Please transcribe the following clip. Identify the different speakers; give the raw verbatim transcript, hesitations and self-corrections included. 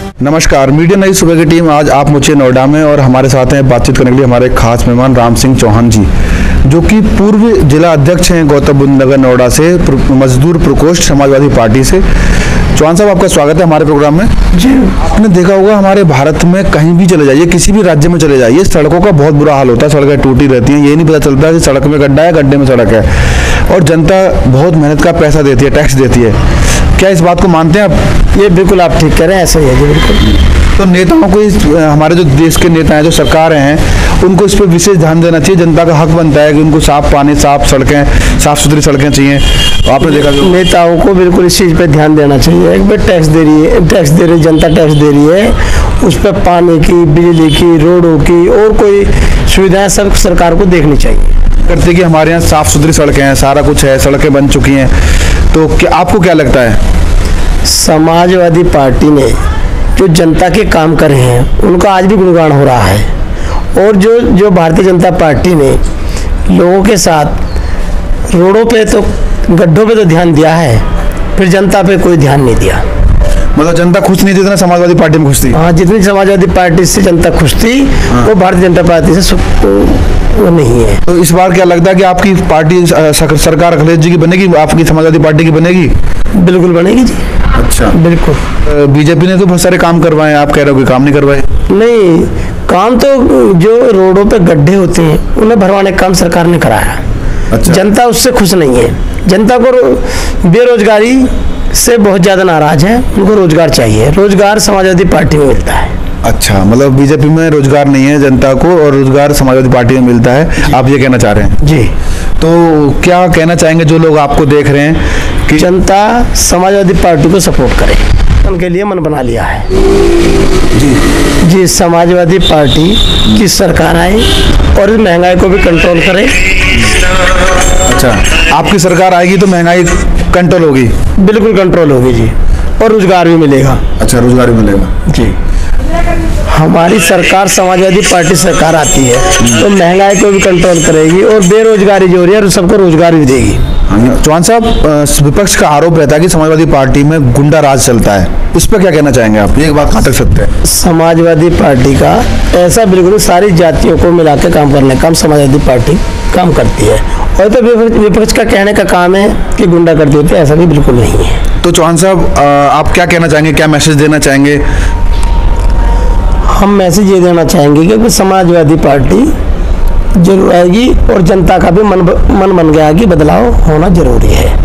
Speaker 1: नमस्कार, मीडिया नई सुबह की टीम आज आप मुझे नोएडा में और हमारे साथ हैं बातचीत करने के लिए हमारे खास मेहमान राम सिंह चौहान जी, जो कि पूर्व जिला अध्यक्ष हैं गौतम बुद्ध नगर नोएडा से, मजदूर प्रकोष्ठ समाजवादी पार्टी से। चौहान साहब, आपका स्वागत है हमारे प्रोग्राम में जी। आपने देखा होगा हमारे भारत में कहीं भी चले जाइए, किसी भी राज्य में चले जाइए, सड़कों का बहुत बुरा हाल होता है। सड़कें टूटी रहती हैं, ये नहीं पता चलता कि सड़क में गड्ढा है, गड्ढे में सड़क है, और जनता बहुत मेहनत का पैसा देती है, टैक्स देती है। क्या इस बात को मानते हैं आप?
Speaker 2: ये बिल्कुल आप ठीक कह रहे हैं, ऐसा ही है जी, बिल्कुल।
Speaker 1: तो नेताओं को इस, हमारे जो देश के नेता हैं, जो सरकारें हैं, उनको इस पर विशेष ध्यान देना चाहिए। जनता का हक बनता है कि उनको साफ पानी, साफ सड़कें, साफ सुथरी सड़कें चाहिए। तो आपने देखा कि
Speaker 2: नेताओं को बिल्कुल इस चीज़ पे ध्यान देना चाहिए। एक बार टैक्स दे रही है, टैक्स दे रही जनता टैक्स दे रही है, उस पर पानी की, बिजली की, रोडों की और कोई सुविधाएं सब सरकार को देखनी चाहिए।
Speaker 1: करते कि हमारे यहाँ साफ सुथरी सड़कें हैं, सारा कुछ है, सड़कें बन चुकी हैं। तो क्या आपको क्या लगता है?
Speaker 2: समाजवादी पार्टी ने जो जनता के काम करे हैं उनका आज भी गुणगान हो रहा है। और जो जो भारतीय जनता पार्टी ने लोगों के साथ रोडों पे तो गड्ढों पे तो ध्यान दिया है, फिर जनता पे कोई ध्यान नहीं दिया।
Speaker 1: मतलब जनता खुश नहीं थी जितना समाजवादी पार्टी में खुश थी?
Speaker 2: हाँ, जितनी समाजवादी पार्टी से जनता खुश थी, हाँ, वो भारतीय जनता पार्टी से वो नहीं है।
Speaker 1: तो इस बार क्या लगता है कि आपकी पार्टी सरकार अखिलेश जी की बनेगी, आपकी समाजवादी पार्टी की बनेगी?
Speaker 2: बिल्कुल बनेगी जी।
Speaker 1: अच्छा,
Speaker 2: बिल्कुल।
Speaker 1: बीजेपी ने तो बहुत सारे काम करवाए, आप कह रहे हो कि काम नहीं करवाए?
Speaker 2: नहीं, काम तो जो रोडों पे गड्ढे होते हैं उन्हें भरवाने का काम सरकार ने कराया। अच्छा। जनता उससे खुश नहीं है। जनता को बेरोजगारी से बहुत ज्यादा नाराज है, उनको रोजगार चाहिए। रोजगार समाजवादी पार्टी में मिलता है।
Speaker 1: अच्छा, मतलब बीजेपी में रोजगार नहीं है जनता को, और रोजगार समाजवादी पार्टी में मिलता है, आप ये कहना चाह रहे हैं?
Speaker 2: जी।
Speaker 1: तो क्या कहना चाहेंगे जो लोग आपको देख रहे हैं कि
Speaker 2: जनता समाजवादी पार्टी को सपोर्ट करे, उनके लिए मन बना लिया है
Speaker 1: जी
Speaker 2: जी। समाजवादी पार्टी की सरकार आए और इस महंगाई को भी कंट्रोल करे।
Speaker 1: अच्छा, आपकी सरकार आएगी तो महंगाई कंट्रोल होगी?
Speaker 2: बिल्कुल कंट्रोल होगी जी, और रोजगार भी मिलेगा।
Speaker 1: अच्छा, रोजगार भी मिलेगा
Speaker 2: जी। हमारी सरकार समाजवादी पार्टी सरकार आती है तो महंगाई को भी कंट्रोल करेगी और बेरोजगारी जो हो रही है सबको रोजगार भी देगी।
Speaker 1: चौहान साहब, विपक्ष का आरोप रहता है कि समाजवादी पार्टी में गुंडा राज चलता है, इस पर क्या कहना चाहेंगे आप? ये बात कहाँ तक सत्य है?
Speaker 2: समाजवादी पार्टी का ऐसा बिल्कुल सारी जातियों को मिला के काम करने का काम समाजवादी पार्टी काम करती है, और तो विपक्ष का कहने का काम है कि गुंडा कर देते, ऐसा भी बिल्कुल नहीं है।
Speaker 1: तो चौहान साहब, आप क्या कहना चाहेंगे, क्या मैसेज देना चाहेंगे?
Speaker 2: हम मैसेज ये देना चाहेंगे कि समाजवादी पार्टी जरूर आएगी और जनता का भी मन मन बन गया कि बदलाव होना जरूरी है।